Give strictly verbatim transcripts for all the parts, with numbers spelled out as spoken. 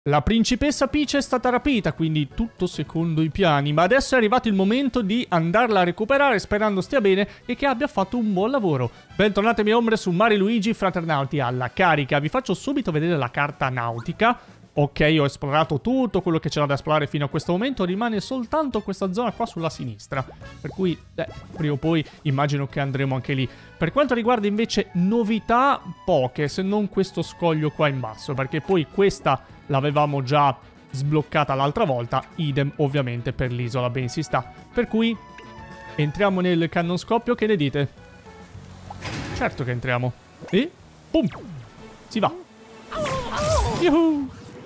La principessa Peach è stata rapita, quindi tutto secondo i piani, ma adesso è arrivato il momento di andarla a recuperare sperando stia bene e che abbia fatto un buon lavoro. Bentornate mie ombre su Mario e Luigi Fraternauti alla carica. Vi faccio subito vedere la carta nautica. Ok, ho esplorato tutto quello che c'era da esplorare fino a questo momento, rimane soltanto questa zona qua sulla sinistra, per cui eh, prima o poi immagino che andremo anche lì. Per quanto riguarda invece novità, poche, se non questo scoglio qua in basso, perché poi questa l'avevamo già sbloccata l'altra volta, idem ovviamente per l'isola ben si sta. Per cui entriamo nel cannonscoppio, che ne dite? Certo che entriamo. E pum! Si va. Yuhu!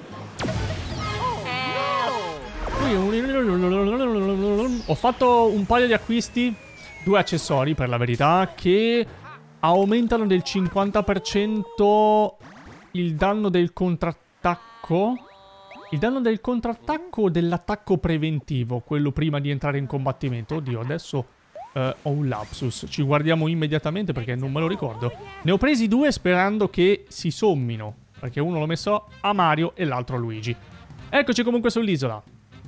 Ho fatto un paio di acquisti, due accessori per la verità, che aumentano del cinquanta per cento il danno del contrattacco. Il danno del contrattacco o dell'attacco preventivo, quello prima di entrare in combattimento. Oddio, adesso eh, ho un lapsus. Ci guardiamo immediatamente perché non me lo ricordo. Ne ho presi due sperando che si sommino, perché uno l'ho messo a Mario e l'altro a Luigi. Eccoci comunque sull'isola.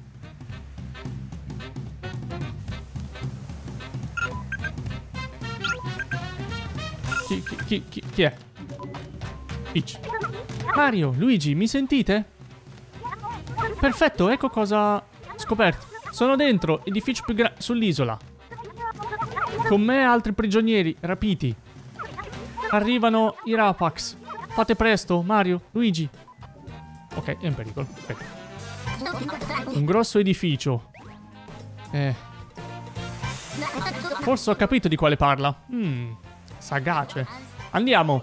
Chi, chi, chi, chi, chi è? Peach. Mario, Luigi, mi sentite? Perfetto, ecco cosa scoperto. Sono dentro, edificio più grande sull'isola. Con me altri prigionieri, rapiti. Arrivano i Rapax. Fate presto, Mario, Luigi. Ok, è in pericolo. Okay. Un grosso edificio. Eh. Forse ho capito di quale parla. Hmm. Sagace. Andiamo.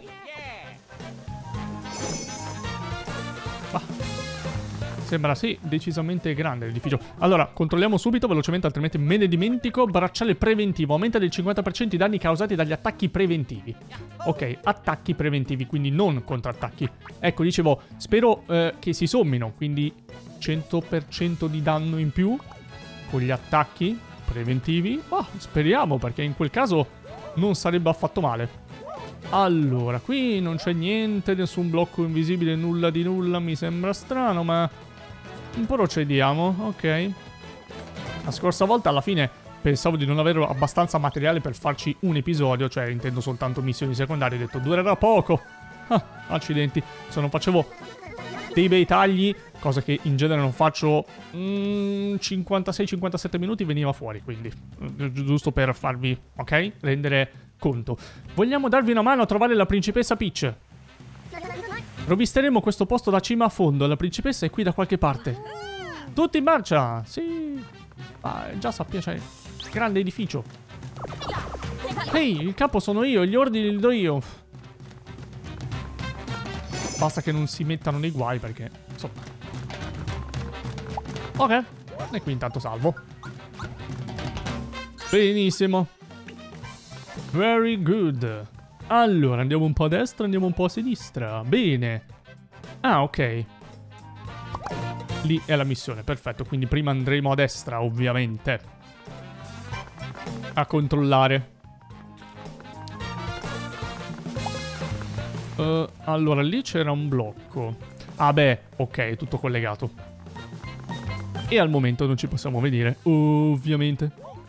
Ah. Sembra sì, decisamente grande l'edificio. Allora, controlliamo subito velocemente, altrimenti me ne dimentico. Bracciale preventivo. Aumenta del cinquanta per cento i danni causati dagli attacchi preventivi. Ok, attacchi preventivi, quindi non contrattacchi. Ecco, dicevo, spero eh, che si sommino. Quindi cento per cento di danno in più con gli attacchi preventivi. Oh, speriamo, perché in quel caso non sarebbe affatto male. Allora, qui non c'è niente, nessun blocco invisibile, nulla di nulla. Mi sembra strano, ma procediamo. Ok. La scorsa volta alla fine pensavo di non avere abbastanza materiale per farci un episodio, cioè intendo soltanto missioni secondarie. Ho detto durerà poco. Ah, accidenti. Se non facevo dei bei tagli, cosa che in genere non faccio, mm, cinquantasei cinquantasette minuti veniva fuori, quindi giusto per farvi, ok, rendere conto. Vogliamo darvi una mano a trovare la principessa Peach. Rovisteremo questo posto da cima a fondo. La principessa è qui da qualche parte. Tutti in marcia. Sì. Ah, già sappia, c'è grande edificio. Ehi, il capo sono io, gli ordini li do io. Basta che non si mettano nei guai, perché insomma. Ok. E qui intanto salvo. Benissimo. Very good. Allora, andiamo un po' a destra, andiamo un po' a sinistra. Bene. Ah, ok. Lì è la missione, perfetto. Quindi prima andremo a destra, ovviamente. A controllare. Uh, allora, lì c'era un blocco. Ah beh, ok, tutto collegato. E al momento non ci possiamo vedere, ovviamente.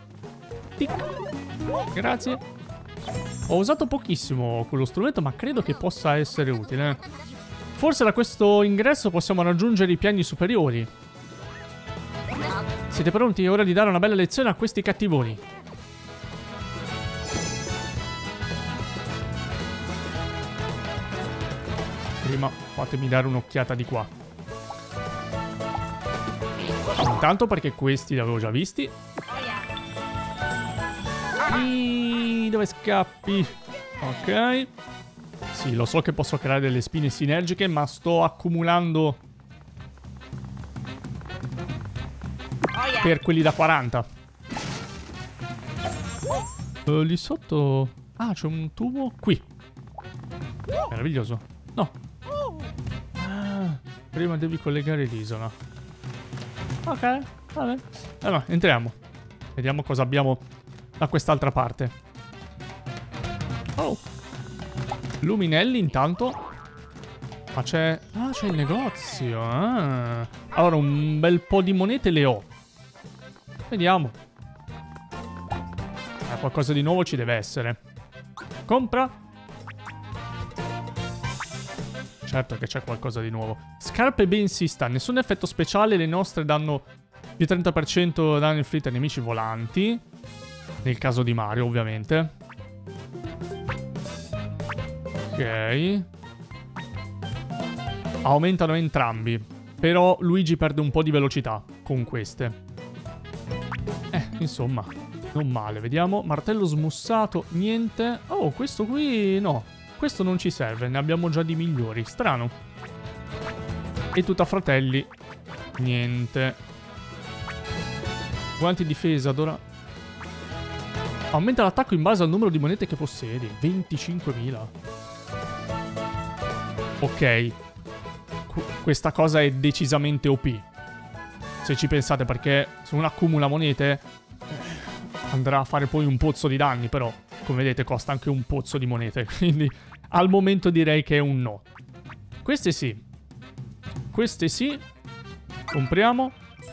Tic. Grazie. Ho usato pochissimo quello strumento, ma credo che possa essere utile. Forse da questo ingresso possiamo raggiungere i piani superiori. Siete pronti? È ora di dare una bella lezione a questi cattivoni. Prima fatemi dare un'occhiata di qua. Intanto perché questi li avevo già visti. Eeeh, dove scappi? Ok. Sì, lo so che posso creare delle spine sinergiche, ma sto accumulando per quelli da quaranta. Uh, lì sotto... Ah, c'è un tubo qui. Meraviglioso. No. Ah, prima devi collegare l'isola. Ok, vabbè. Allora, entriamo. Vediamo cosa abbiamo da quest'altra parte. Oh. Luminelli intanto. Ma c'è... Ah, c'è il negozio. Ah. Allora, un bel po' di monete le ho. Vediamo. Eh, qualcosa di nuovo ci deve essere. Compra. Certo che c'è qualcosa di nuovo. Scarpe bensista. Nessun effetto speciale. Le nostre danno più trenta per cento danno inflitti a nemici volanti. Nel caso di Mario, ovviamente. Ok. Aumentano entrambi. Però Luigi perde un po' di velocità con queste. Eh, insomma, non male. Vediamo. Martello smussato. Niente. Oh, questo qui no. Questo non ci serve. Ne abbiamo già di migliori. Strano. E tutta fratelli. Niente. Guanti difesa. Adora. Aumenta l'attacco in base al numero di monete che possiedi. venticinquemila. Ok. Questa cosa è decisamente O P. Se ci pensate, perché se uno accumula monete andrà a fare poi un pozzo di danni, però come vedete costa anche un pozzo di monete, quindi al momento direi che è un no. Queste sì. Queste sì. Compriamo.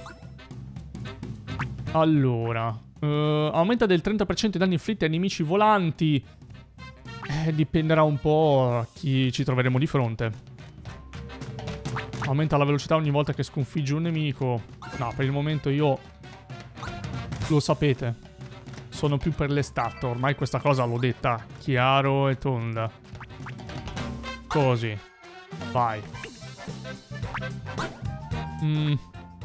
Allora, uh, aumenta del trenta per cento i danni inflitti ai nemici volanti. Eh, dipenderà un po' a chi ci troveremo di fronte. Aumenta la velocità ogni volta che sconfigge un nemico. No, per il momento io... Lo sapete. Sono più per le stat. Ormai questa cosa l'ho detta chiaro e tonda. Così. Vai. Mm.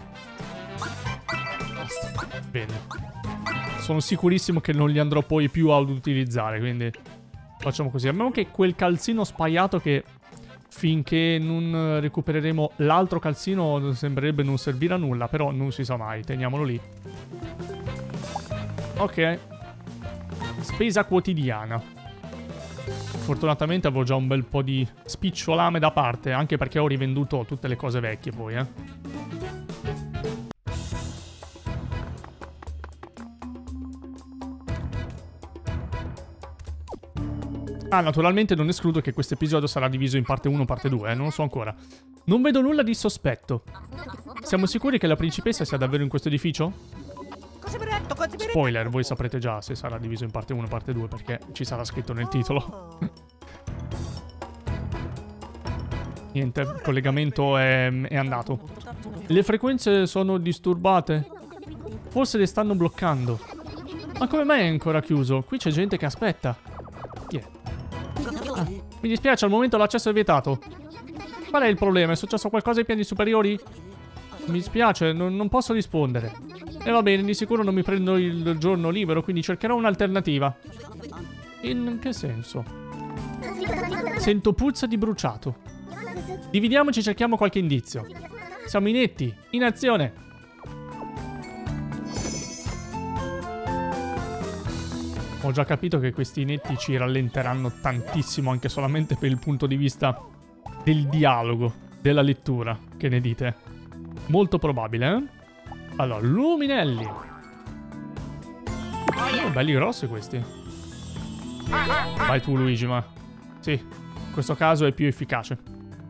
Bene. Sono sicurissimo che non li andrò poi più ad utilizzare, quindi... Facciamo così. Abbiamo anche quel calzino spaiato che... Finché non recupereremo l'altro calzino sembrerebbe non servire a nulla, però non si sa mai, teniamolo lì. Ok. Spesa quotidiana. Fortunatamente avevo già un bel po' di spicciolame da parte, anche perché ho rivenduto tutte le cose vecchie poi, eh. Ah, naturalmente non escludo che questo episodio sarà diviso in parte uno e parte due, eh? Non lo so ancora. Non vedo nulla di sospetto. Siamo sicuri che la principessa sia davvero in questo edificio? Spoiler, voi saprete già se sarà diviso in parte uno e parte due, perché ci sarà scritto nel titolo. Niente, il collegamento è, è andato. Le frequenze sono disturbate. Forse le stanno bloccando. Ma come mai è ancora chiuso? Qui c'è gente che aspetta. Chi è? Ah, mi dispiace, al momento l'accesso è vietato. Qual è il problema? È successo qualcosa ai piani superiori? Mi dispiace, non, non posso rispondere. E va bene, di sicuro non mi prendo il giorno libero, quindi cercherò un'alternativa. In che senso? Sento puzza di bruciato. Dividiamoci e cerchiamo qualche indizio. Siamo inetti, in azione. Ho già capito che questi inetti ci rallenteranno tantissimo, anche solamente per il punto di vista del dialogo, della lettura. Che ne dite? Molto probabile, eh? Allora, luminelli. Oh, belli grossi questi. Vai tu, Luigi, ma... Sì, in questo caso è più efficace.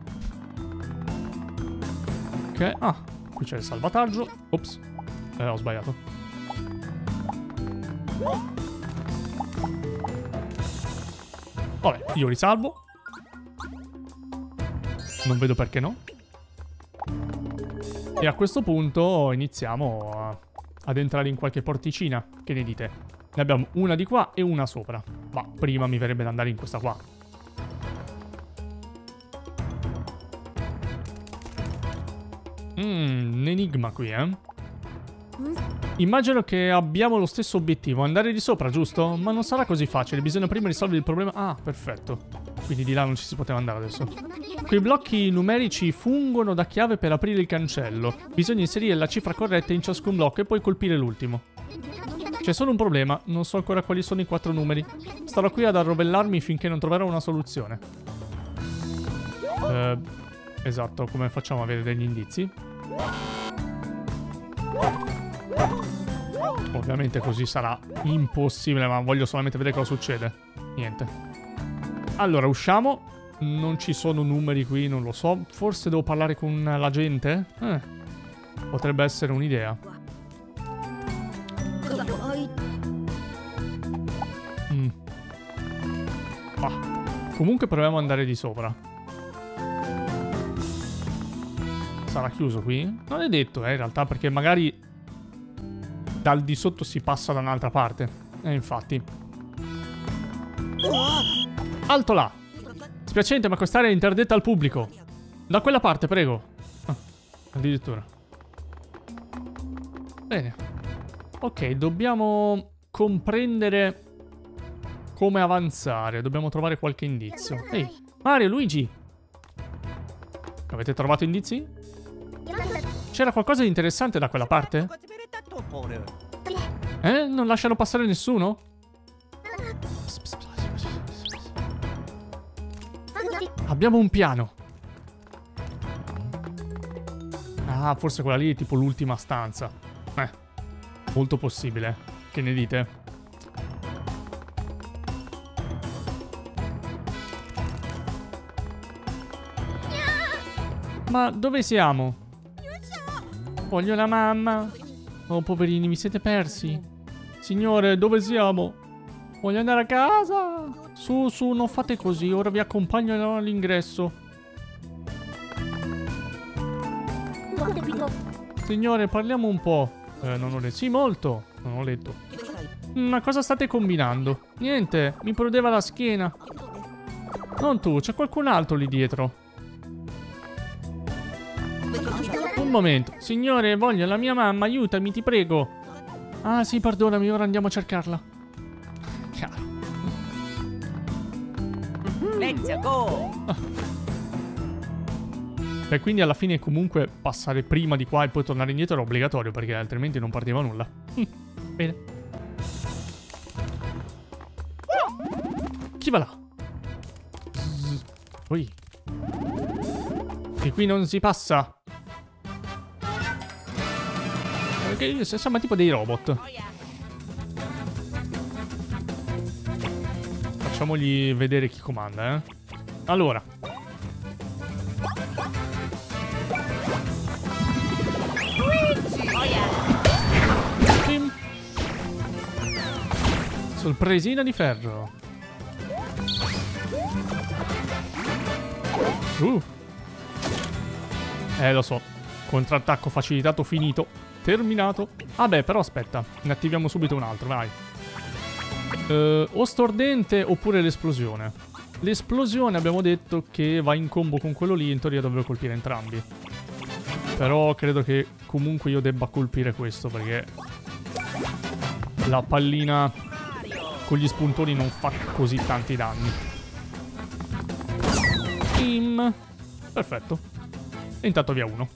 Ok, ah, qui c'è il salvataggio. Ops, eh, ho sbagliato. Vabbè, io risalvo. Non vedo perché no. E a questo punto iniziamo a, ad entrare in qualche porticina. Che ne dite? Ne abbiamo una di qua e una sopra. Ma prima mi verrebbe da andare in questa qua. Mmm, un enigma qui, eh. Immagino che abbiamo lo stesso obiettivo, andare di sopra, giusto? Ma non sarà così facile, bisogna prima risolvere il problema... Ah, perfetto. Quindi di là non ci si poteva andare adesso. Quei blocchi numerici fungono da chiave per aprire il cancello. Bisogna inserire la cifra corretta in ciascun blocco e poi colpire l'ultimo. C'è solo un problema, non so ancora quali sono i quattro numeri. Starò qui ad arrovellarmi finché non troverò una soluzione. Eh, esatto, come facciamo a avere degli indizi? Ovviamente così sarà impossibile, ma voglio solamente vedere cosa succede. Niente. Allora, usciamo. Non ci sono numeri qui, non lo so. Forse devo parlare con la gente? Eh, potrebbe essere un'idea. Mm. Ah. Comunque proviamo ad andare di sopra. Sarà chiuso qui? Non è detto, eh, in realtà, perché magari dal di sotto si passa da un'altra parte. E eh, infatti. Alto là! Spiacente, ma quest'area è interdetta al pubblico. Da quella parte, prego. Ah, addirittura. Bene. Ok, dobbiamo comprendere come avanzare. Dobbiamo trovare qualche indizio. Ehi, Mario, Luigi! Avete trovato indizi? C'era qualcosa di interessante da quella parte? Eh? Non lasciano passare nessuno? Abbiamo un piano. Ah, forse quella lì è tipo l'ultima stanza. Eh, molto possibile. Che ne dite? Ma dove siamo? Voglio la mamma. Oh, poverini, vi siete persi? Signore, dove siamo? Voglio andare a casa. Su, su, non fate così. Ora vi accompagno all'ingresso. Signore, parliamo un po'. Eh, non ho letto. Sì, molto. Non ho letto. Ma cosa state combinando? Niente, mi prodeva la schiena. Non tu, c'è qualcun altro lì dietro. Un momento. Signore, voglio la mia mamma, aiutami, ti prego. Ah, sì, perdonami, ora andiamo a cercarla. Chiaro. Let's go! E quindi alla fine comunque passare prima di qua e poi tornare indietro era obbligatorio, perché altrimenti non partiva nulla. Bene. Chi va là? Ui. E qui non si passa. Perché sembra tipo dei robot. Facciamogli vedere chi comanda, eh. Allora. Pim. Sorpresina di ferro. Uh. Eh, lo so. Contrattacco facilitato finito. Terminato. Vabbè, però aspetta. Ne attiviamo subito un altro, vai. Uh, o stordente oppure l'esplosione. L'esplosione abbiamo detto che va in combo con quello lì. In teoria dovevo colpire entrambi. Però credo che comunque io debba colpire questo, perché la pallina con gli spuntoni non fa così tanti danni. Im. Perfetto. E intanto via uno.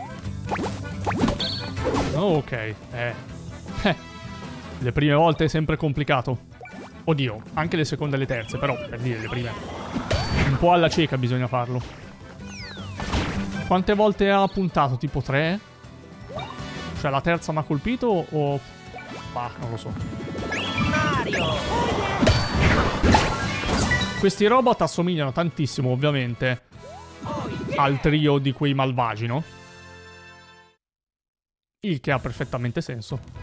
Oh, ok. Eh. Eh. Le prime volte è sempre complicato. Oddio, anche le seconde e le terze, però per dire le prime. Un po' alla cieca bisogna farlo. Quante volte ha puntato? Tipo tre? Cioè la terza mi ha colpito o... Bah, non lo so. Mario! Questi robot assomigliano tantissimo, ovviamente, al trio di quei malvagi, no? Il che ha perfettamente senso.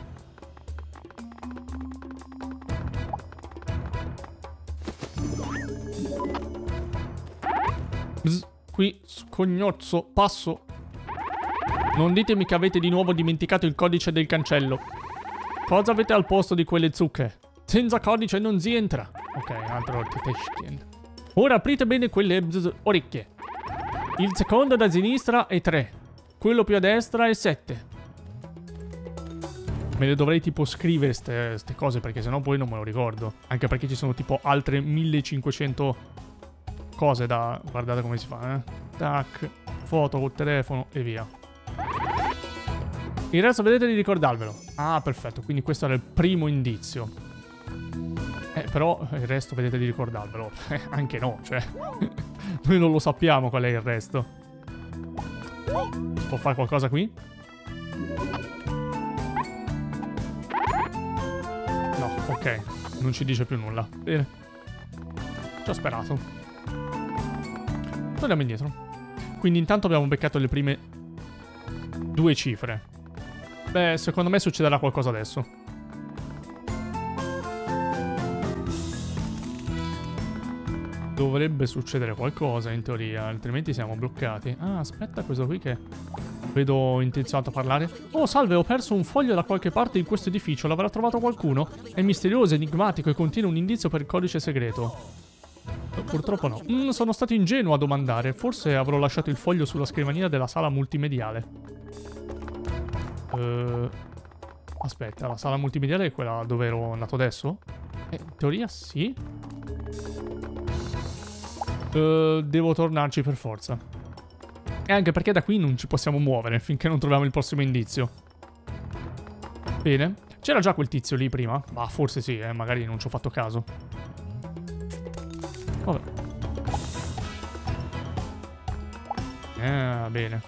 Bzz, qui, scognozzo, passo. Non ditemi che avete di nuovo dimenticato il codice del cancello. Cosa avete al posto di quelle zucche? Senza codice non si entra. Ok, altro Teteshkin. Ora aprite bene quelle bzz, orecchie. Il secondo da sinistra è tre. Quello più a destra è sette. Me le dovrei tipo scrivere queste cose, perché sennò poi non me lo ricordo. Anche perché ci sono tipo altre millecinquecento cose da... Guardate come si fa, eh. Tac, foto col telefono e via. Il resto vedete di ricordarvelo. Ah, perfetto, quindi questo era il primo indizio. Eh, però il resto vedete di ricordarvelo. Eh, anche no, cioè... Noi non lo sappiamo qual è il resto. Si può fare qualcosa qui? No, ok. Non ci dice più nulla. Bene. Ci ho sperato. Torniamo indietro. Quindi intanto abbiamo beccato le prime due cifre. Beh, secondo me succederà qualcosa adesso. Dovrebbe succedere qualcosa in teoria, altrimenti siamo bloccati. Ah, aspetta, questo qui che vedo intenzionato a parlare. Oh, salve, ho perso un foglio da qualche parte in questo edificio. L'avrà trovato qualcuno? È misterioso, enigmatico e contiene un indizio per il codice segreto. Purtroppo no. Mm, sono stato ingenuo a domandare. Forse avrò lasciato il foglio sulla scrivania della sala multimediale. Uh, aspetta, la sala multimediale è quella dove ero andato adesso? Eh, in teoria sì. Uh, devo tornarci per forza. E anche perché da qui non ci possiamo muovere finché non troviamo il prossimo indizio. Bene. C'era già quel tizio lì prima? Ma forse sì, eh, magari non ci ho fatto caso. Vabbè. Eh, bene.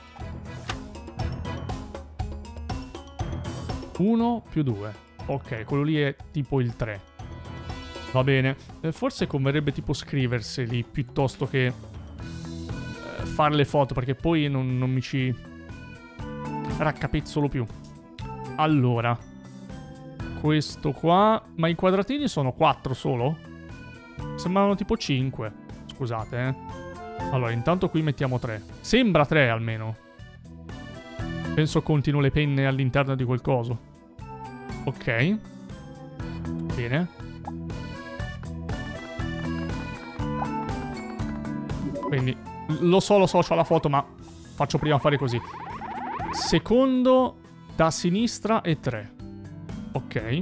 uno più due. Ok, quello lì è tipo il tre. Va bene. Eh, forse converrebbe tipo scriverseli piuttosto che eh, fare le foto, perché poi non, non mi ci raccapezzolo più. Allora. Questo qua. Ma i quadratini sono quattro solo? Sembravano tipo cinque. Scusate, eh. Allora, intanto qui mettiamo tre. Sembra tre almeno. Penso contino le penne all'interno di quel coso. Ok. Bene. Quindi, lo so, lo so, c'ho la foto, ma faccio prima fare così. Secondo da sinistra è tre. Ok.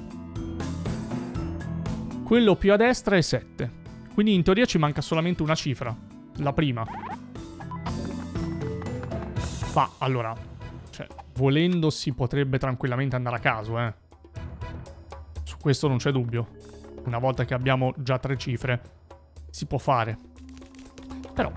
Quello più a destra è sette. Quindi in teoria ci manca solamente una cifra. La prima. Ma, allora, cioè, volendo si potrebbe tranquillamente andare a caso, eh. Su questo non c'è dubbio. Una volta che abbiamo già tre cifre, si può fare. Però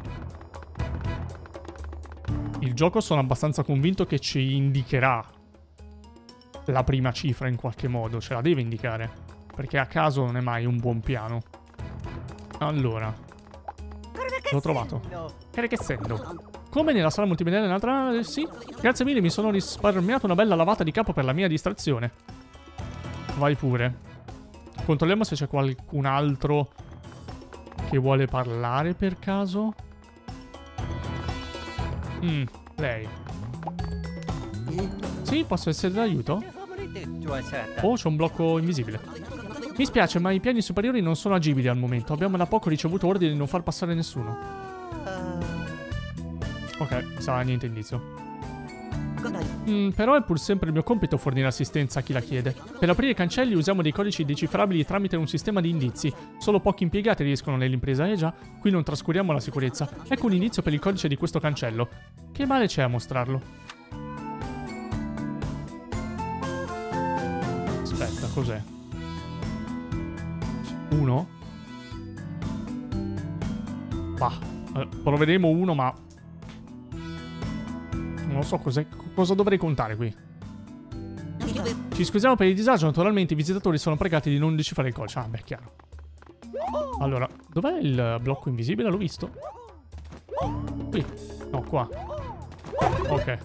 il gioco sono abbastanza convinto che ci indicherà la prima cifra in qualche modo. Ce la deve indicare, perché a caso non è mai un buon piano. Allora, l'ho trovato. Carichessendo. Come nella sala multimediale un'altra... Eh, sì. Grazie mille, mi sono risparmiato una bella lavata di capo per la mia distrazione. Vai pure. Controlliamo se c'è qualcun altro che vuole parlare per caso. Mm, lei. Sì, posso essere d'aiuto? Oh, c'è un blocco invisibile. Mi spiace, ma i piani superiori non sono agibili al momento. Abbiamo da poco ricevuto ordine di non far passare nessuno. Ok, sarà niente indizio. Mm, però è pur sempre il mio compito fornire assistenza a chi la chiede. Per aprire i cancelli usiamo dei codici decifrabili tramite un sistema di indizi. Solo pochi impiegati riescono nell'impresa, e eh già, qui non trascuriamo la sicurezza. Ecco un indizio per il codice di questo cancello. Che male c'è a mostrarlo? Aspetta, cos'è? Uno? Bah, allora, proveremo uno, ma non so cos'è, cosa dovrei contare qui. Ci scusiamo per il disagio, naturalmente i visitatori sono pregati di non decifrare il codice. Ah, beh, chiaro. Allora, dov'è il blocco invisibile? L'ho visto? Qui. No, qua. Ok.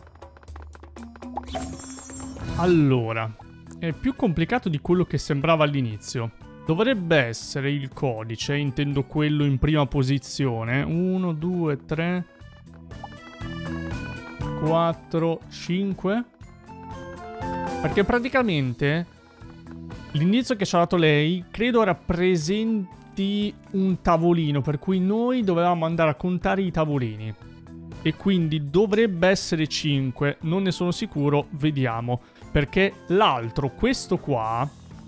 Allora, è più complicato di quello che sembrava all'inizio. Dovrebbe essere il codice, intendo quello in prima posizione. uno, due, tre... quattro, cinque. Perché praticamente l'indizio che ci ha dato lei credo rappresenti un tavolino, per cui noi dovevamo andare a contare i tavolini. E quindi dovrebbe essere cinque, non ne sono sicuro, vediamo. Perché l'altro, questo qua,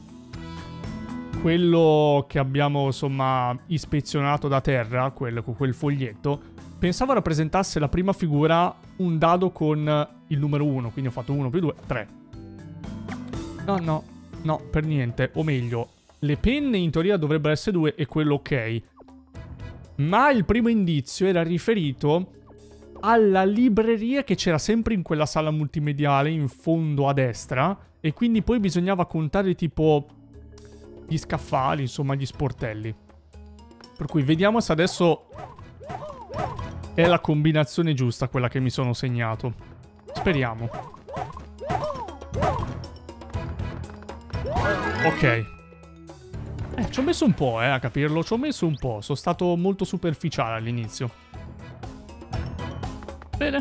quello che abbiamo insomma ispezionato da terra, quello con quel foglietto, pensavo rappresentasse la prima figura un dado con il numero uno, quindi ho fatto uno più due, tre. No, no, no, per niente. O meglio, le penne in teoria dovrebbero essere due e quello ok. Ma il primo indizio era riferito alla libreria che c'era sempre in quella sala multimediale in fondo a destra, e quindi poi bisognava contare tipo gli scaffali, insomma gli sportelli. Per cui vediamo se adesso è la combinazione giusta quella che mi sono segnato. Speriamo. Ok. Eh, ci ho messo un po', eh, a capirlo. Ci ho messo un po'. Sono stato molto superficiale all'inizio. Bene.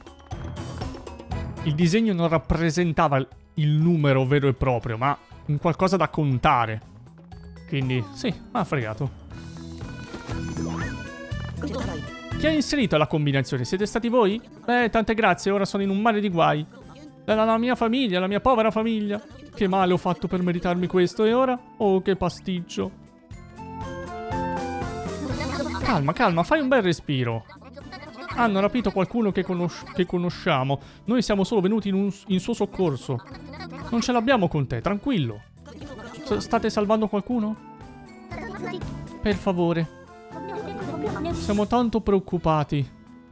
Il disegno non rappresentava il numero vero e proprio, ma un qualcosa da contare. Quindi, sì, mi ha fregato. Chi ha inserito la combinazione? Siete stati voi? Beh, tante grazie, ora sono in un mare di guai. Era la mia famiglia, la mia povera famiglia. Che male ho fatto per meritarmi questo, e ora? Oh, che pasticcio. Calma, calma, fai un bel respiro. Hanno rapito qualcuno che, conos che conosciamo. Noi siamo solo venuti in, un in suo soccorso. Non ce l'abbiamo con te, tranquillo. S state salvando qualcuno? Per favore. Siamo tanto preoccupati.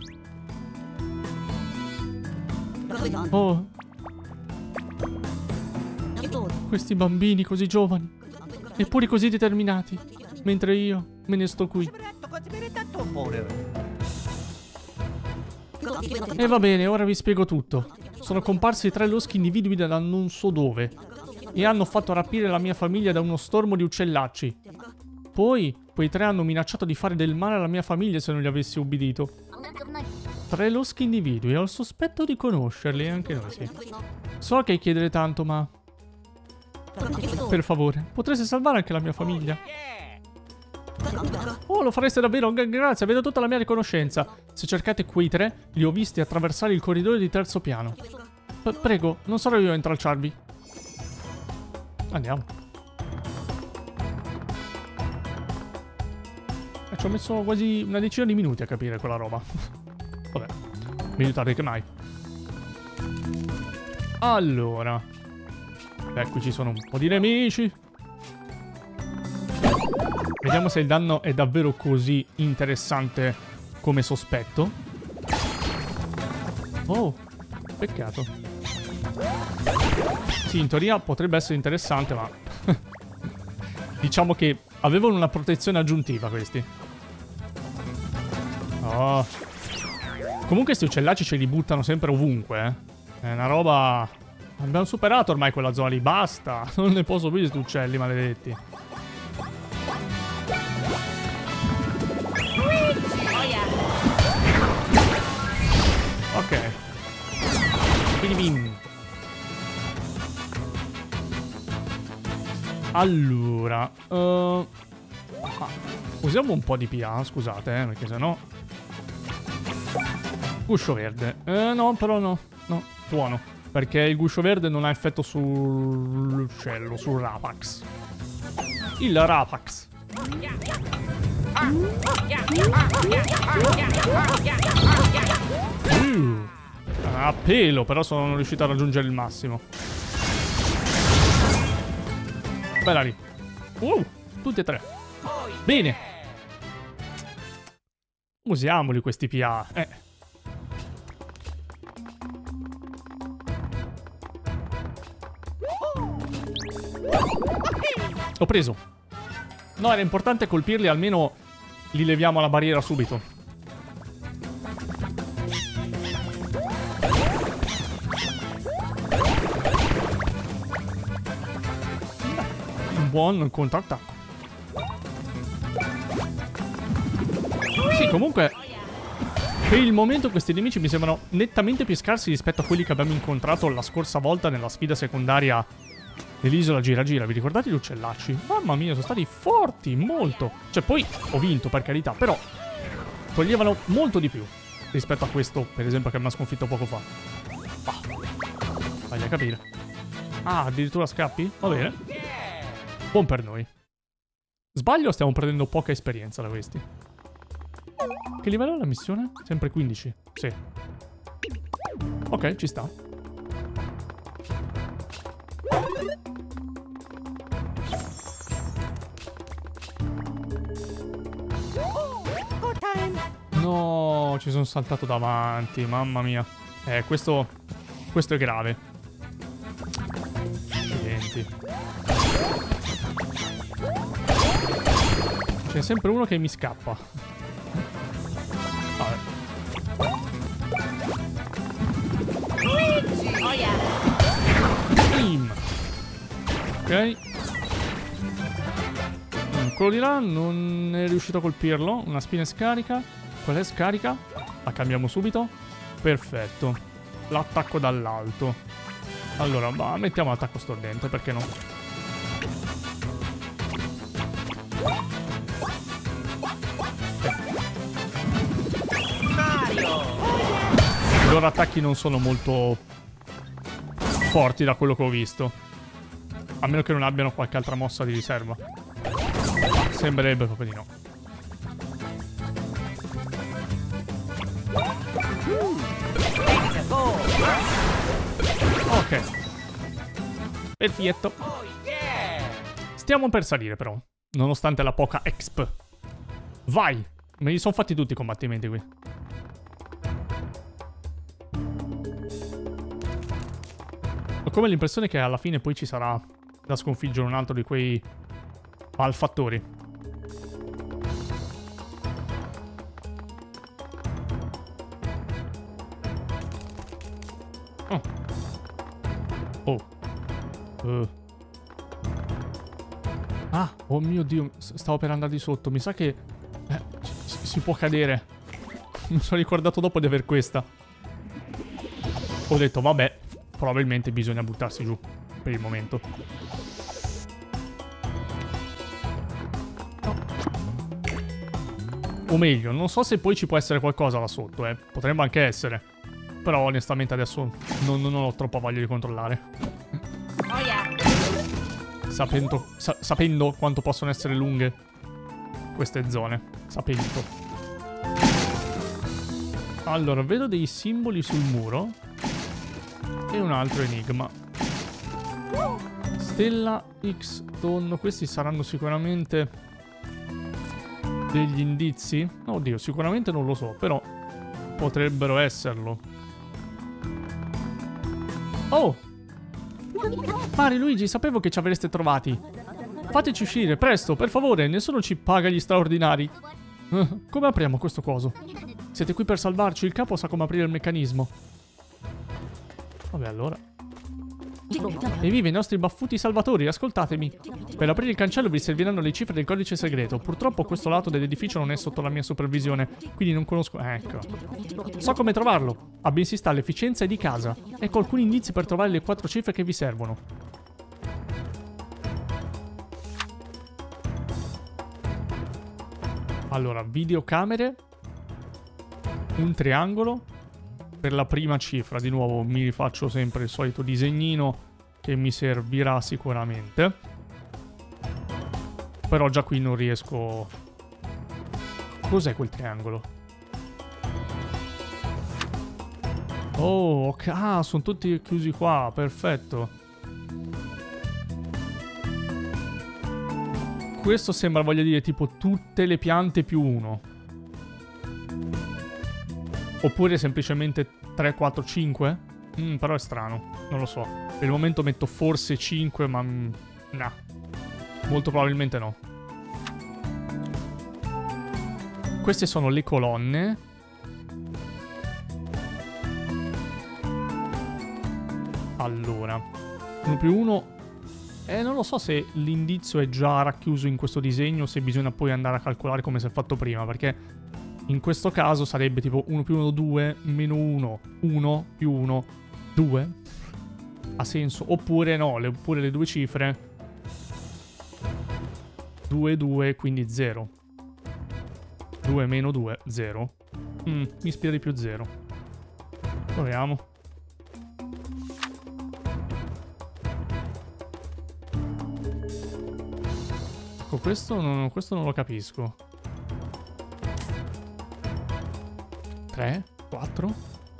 Oh. Questi bambini così giovani. Eppure così determinati. Mentre io me ne sto qui. E va bene, ora vi spiego tutto. Sono comparsi tre loschi individui da non so dove e hanno fatto rapire la mia famiglia da uno stormo di uccellacci. Poi, quei tre hanno minacciato di fare del male alla mia famiglia se non gli avessi ubbidito. Tre loschi individui, ho il sospetto di conoscerli, anche noi sì. So che chiedere tanto, ma... per favore, potreste salvare anche la mia famiglia? Oh, lo fareste davvero? Grazie, avete tutta la mia riconoscenza. Se cercate quei tre, li ho visti attraversare il corridoio di terzo piano. P prego, non sarò io a intralciarvi. Andiamo. E ci ho messo quasi una decina di minuti a capire quella roba. Vabbè, meglio tardi che mai. Allora. Beh, qui ci sono un po' di nemici. Vediamo se il danno è davvero così interessante come sospetto. Oh, peccato. Sì, in teoria potrebbe essere interessante, ma... diciamo che avevano una protezione aggiuntiva questi. Oh. Comunque questi uccellacci ce li buttano sempre ovunque, eh. È una roba... Abbiamo superato ormai quella zona lì, basta. Non ne posso più di questi uccelli maledetti. Ok. Quindi bim. Allora uh... ah, usiamo un po' di P A, scusate, eh, perché sennò... Guscio verde. Eh, no, però no. No, buono. Perché il guscio verde non ha effetto sull'uccello, sul rapax. Il rapax. Uh, a pelo, però sono riuscito a raggiungere il massimo. Bella lì. Uh, tutti e tre. Bene. Usiamoli questi P A. Eh. L'ho preso. No, era importante colpirli, almeno li leviamo la barriera subito. Un buon contrattacco. Sì, comunque per il momento questi nemici mi sembrano nettamente più scarsi rispetto a quelli che abbiamo incontrato la scorsa volta nella sfida secondaria dell'isola Gira Gira. Vi ricordate gli uccellacci? Mamma mia, sono stati forti, molto. Cioè, poi ho vinto, per carità, però toglievano molto di più rispetto a questo, per esempio, che mi ha sconfitto poco fa. Ah, vai a capire. Ah, addirittura scappi? Va bene. Buon per noi. Sbaglio o stiamo prendendo poca esperienza da questi? Che livello è la missione? Sempre quindici. Sì. Ok, ci sta. No, ci sono saltato davanti, mamma mia. Eh, questo... Questo è grave. Accidenti. C'è sempre uno che mi scappa. Vabbè. Ok. Quello di là non è riuscito a colpirlo. Una spina è scarica. Qual è scarica? La cambiamo subito. Perfetto. L'attacco dall'alto. Allora, bah, mettiamo l'attacco stordente, perché no? Mario! I loro attacchi non sono molto forti da quello che ho visto. A meno che non abbiano qualche altra mossa di riserva. Sembrerebbe proprio di no. Let's go! Ok. Perfetto. Oh yeah! Stiamo per salire però, nonostante la poca exp. Vai! Me li sono fatti tutti i combattimenti qui. Ho come l'impressione che alla fine poi ci sarà da sconfiggere un altro di quei malfattori. Oh. Oh. Uh. Ah, oh mio Dio, stavo per andare di sotto. Mi sa che eh, si, si può cadere. Mi sono ricordato dopo di aver questa. Ho detto, vabbè, probabilmente bisogna buttarsi giù per il momento. O meglio, non so se poi ci può essere qualcosa là sotto, eh. Potrebbe anche essere. Però onestamente adesso non, non ho troppa voglia di controllare. Oh yeah! Sapendo, sa, sapendo quanto possono essere lunghe queste zone. Sapendo. Allora, vedo dei simboli sul muro. E un altro enigma. Stella X tonno. Questi saranno sicuramente degli indizi? Oddio, sicuramente non lo so, però potrebbero esserlo. Oh! Mario, Luigi, sapevo che ci avreste trovati. Fateci uscire, presto, per favore, nessuno ci paga gli straordinari. Uh, come apriamo questo coso? Siete qui per salvarci, il capo sa come aprire il meccanismo. Vabbè, allora. Evviva i nostri baffuti salvatori, ascoltatemi. Per aprire il cancello vi serviranno le cifre del codice segreto. Purtroppo questo lato dell'edificio non è sotto la mia supervisione, quindi non conosco... Ecco. So come trovarlo. A ben si sta, l'efficienza è di casa. Ecco alcuni indizi per trovare le quattro cifre che vi servono. Allora, videocamere. Un triangolo. Per la prima cifra, di nuovo, mi rifaccio sempre il solito disegnino che mi servirà sicuramente. Però già qui non riesco... Cos'è quel triangolo? Oh, ok. Ah, sono tutti chiusi qua, perfetto. Questo sembra, voglio dire, tipo tutte le piante più uno. Oppure semplicemente tre, quattro, cinque? Mm, però è strano, non lo so. Per il momento metto forse cinque, ma... Mm, no. Molto probabilmente no. Queste sono le colonne. Allora. Uno più uno... Eh, non lo so se l'indizio è già racchiuso in questo disegno o se bisogna poi andare a calcolare come si è fatto prima, perché... In questo caso sarebbe tipo uno più uno, due, meno uno, uno più uno, due. Ha senso? Oppure no, le, oppure le due cifre. due, due, quindi zero. due meno due, zero. Mm, mi ispira di più zero. Proviamo. Ecco, questo non, questo non lo capisco. tre, quattro.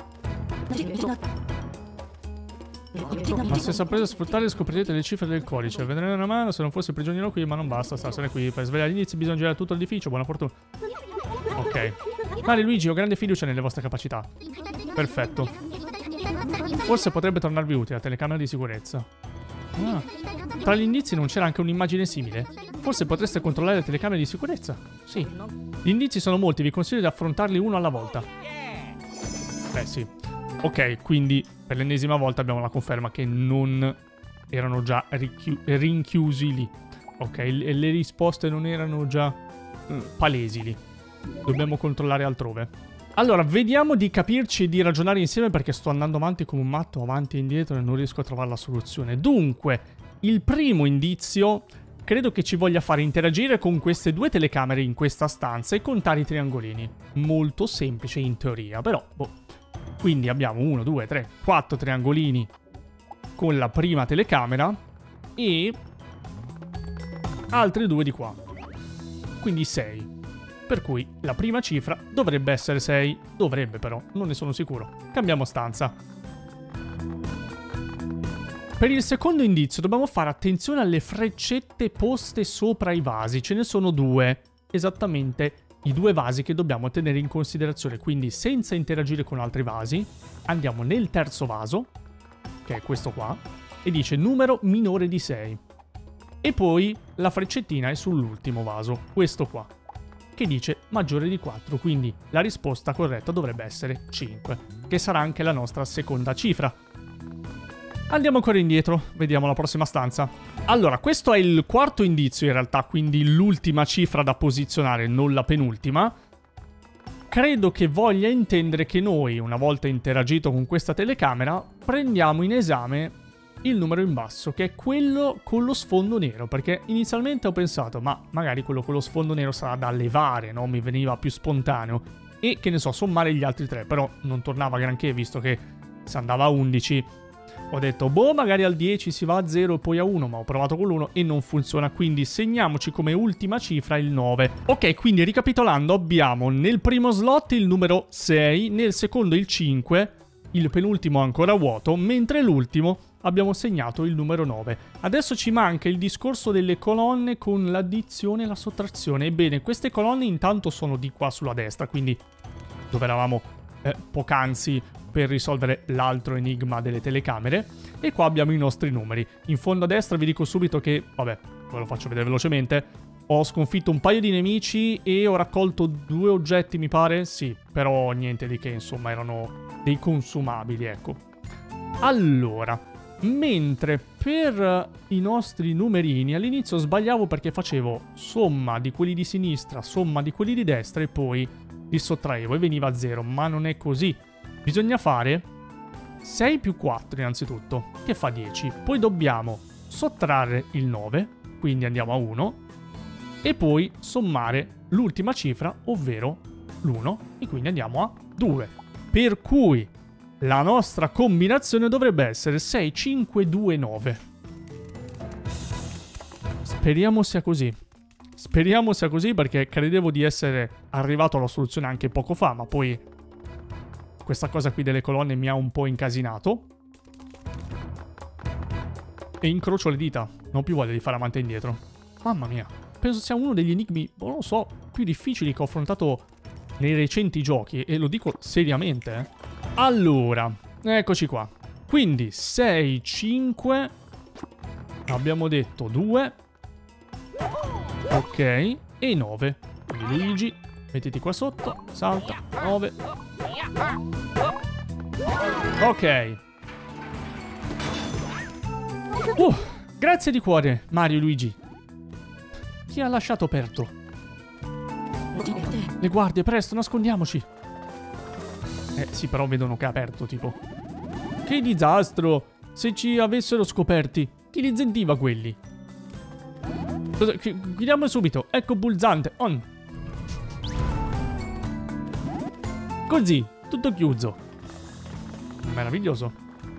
Ma se saprete sfruttare scoprirete le cifre del codice. Vedrete una mano, se non fosse prigioniero qui, ma non basta starsene qui. Per svegliare gli inizi bisogna girare tutto l'edificio, buona fortuna. Ok. Mario, Luigi, ho grande fiducia nelle vostre capacità. Perfetto. Forse potrebbe tornarvi utile la telecamera di sicurezza. Ah. Tra gli indizi non c'era anche un'immagine simile? Forse potreste controllare le telecamere di sicurezza? Sì. Gli indizi sono molti, vi consiglio di affrontarli uno alla volta. Beh, sì. Ok, quindi per l'ennesima volta abbiamo la conferma che non erano già richiu- rinchiusi lì. Ok, le, le risposte non erano già mm, palesi lì. Dobbiamo controllare altrove. Allora, vediamo di capirci e di ragionare insieme perché sto andando avanti come un matto, avanti e indietro e non riesco a trovare la soluzione. Dunque, il primo indizio credo che ci voglia fare interagire con queste due telecamere in questa stanza e contare i triangolini. Molto semplice in teoria, però, boh. Quindi abbiamo uno, due, tre, quattro triangolini con la prima telecamera e altri due di qua. Quindi sei. Per cui la prima cifra dovrebbe essere sei. Dovrebbe però, non ne sono sicuro. Cambiamo stanza. Per il secondo indizio dobbiamo fare attenzione alle freccette poste sopra i vasi. Ce ne sono due. Esattamente i due vasi che dobbiamo tenere in considerazione. Quindi senza interagire con altri vasi, andiamo nel terzo vaso, che è questo qua, e dice numero minore di sei. E poi la freccettina è sull'ultimo vaso, questo qua, che dice maggiore di quattro, quindi la risposta corretta dovrebbe essere cinque, che sarà anche la nostra seconda cifra. Andiamo ancora indietro, vediamo la prossima stanza. Allora, questo è il quarto indizio in realtà, quindi l'ultima cifra da posizionare, non la penultima. Credo che voglia intendere che noi, una volta interagito con questa telecamera, prendiamo in esame il numero in basso, che è quello con lo sfondo nero, perché inizialmente ho pensato, ma magari quello con lo sfondo nero sarà da levare, no? Mi veniva più spontaneo. E, che ne so, sommare gli altri tre, però non tornava granché, visto che si andava a undici. Ho detto, boh, magari al dieci si va a zero e poi a uno, ma ho provato con l'uno e non funziona, quindi segniamoci come ultima cifra il nove. Ok, quindi ricapitolando, abbiamo nel primo slot il numero sei, nel secondo il cinque, il penultimo ancora vuoto, mentre l'ultimo abbiamo segnato il numero nove. Adesso ci manca il discorso delle colonne con l'addizione e la sottrazione. Ebbene, queste colonne intanto sono di qua sulla destra, quindi dove eravamo eh, poc'anzi per risolvere l'altro enigma delle telecamere. E qua abbiamo i nostri numeri. In fondo a destra vi dico subito che, vabbè, ve lo faccio vedere velocemente, ho sconfitto un paio di nemici e ho raccolto due oggetti, mi pare. Sì, però niente di che, insomma, erano dei consumabili, ecco. Allora, mentre per i nostri numerini all'inizio sbagliavo perché facevo somma di quelli di sinistra, somma di quelli di destra e poi li sottraevo e veniva a zero, ma non è così. Bisogna fare sei più quattro innanzitutto, che fa dieci. Poi dobbiamo sottrarre il nove, quindi andiamo a uno, e poi sommare l'ultima cifra, ovvero l'uno, e quindi andiamo a due. Per cui la nostra combinazione dovrebbe essere sei, cinque, due, nove. Speriamo sia così. Speriamo sia così perché credevo di essere arrivato alla soluzione anche poco fa, ma poi questa cosa qui delle colonne mi ha un po' incasinato. E incrocio le dita. Non ho più voglia di fare avanti e indietro. Mamma mia. Penso sia uno degli enigmi, non lo so, più difficili che ho affrontato nei recenti giochi. E lo dico seriamente, eh. Allora, eccoci qua. Quindi sei, cinque. Abbiamo detto due. Ok. E nove. Quindi Luigi, mettiti qua sotto. Salta. nove. Ok. Uh, grazie di cuore, Mario e Luigi. Chi ha lasciato aperto? Le guardie, presto, nascondiamoci. Eh, sì, però vedono che è aperto, tipo. Che disastro! Se ci avessero scoperti, chi li sentiva quelli? Chiudiamo subito. Ecco pulsante. On. Così, tutto chiuso. Meraviglioso.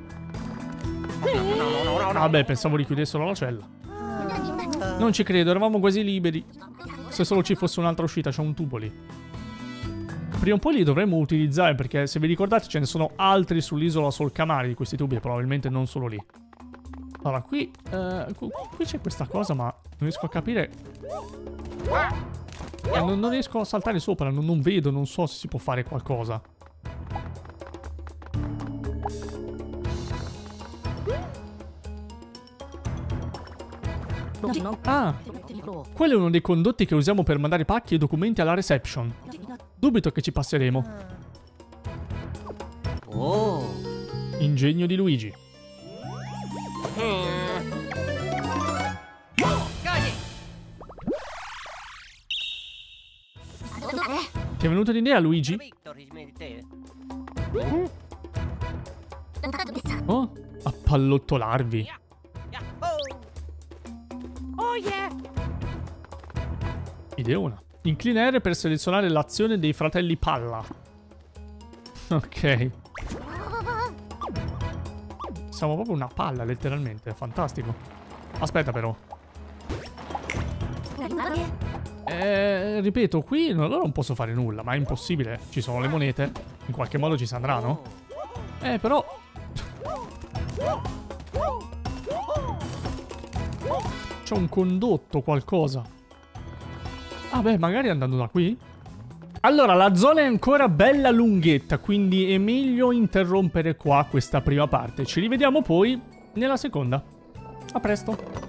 Vabbè, pensavo richiudessero la cella. Non ci credo, eravamo quasi liberi. Se solo ci fosse un'altra uscita, c'è un tubo lì. Prima o poi li dovremmo utilizzare, perché se vi ricordate ce ne sono altri sull'isola Solcamare di questi tubi, e probabilmente non solo lì. Allora, qui... Eh, qui c'è questa cosa, ma non riesco a capire... Eh, non, non riesco a saltare sopra, non, non vedo, non so se si può fare qualcosa. Ah, quello è uno dei condotti che usiamo per mandare pacchi e documenti alla reception. Dubito che ci passeremo. Oh. Ingegno di Luigi. Ti è venuta un'idea, Luigi? Oh, appallottolarvi. Oh yeah! Ideona. Inclina R per selezionare l'azione dei fratelli palla. Ok. Siamo proprio una palla, letteralmente. Fantastico. Aspetta, però. Eh, ripeto, qui allora non posso fare nulla, ma è impossibile. Ci sono le monete. In qualche modo ci si andranno. Eh, però... c'è un condotto, qualcosa. Ah beh, magari andando da qui? Allora, la zona è ancora bella lunghetta, quindi è meglio interrompere qua questa prima parte. Ci rivediamo poi nella seconda. A presto.